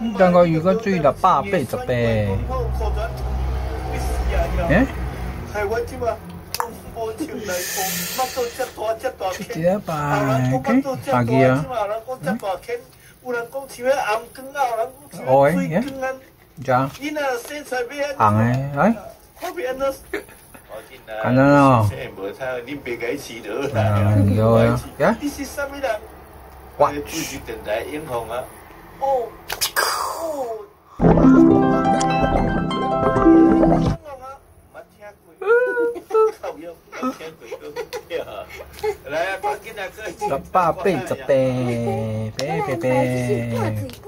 等個如果追到180倍，誒？係我知嘛？第一排，大幾啊？哦，誒，咋？行誒，誒？簡單咯。有啊，呀？哇！哦。18倍，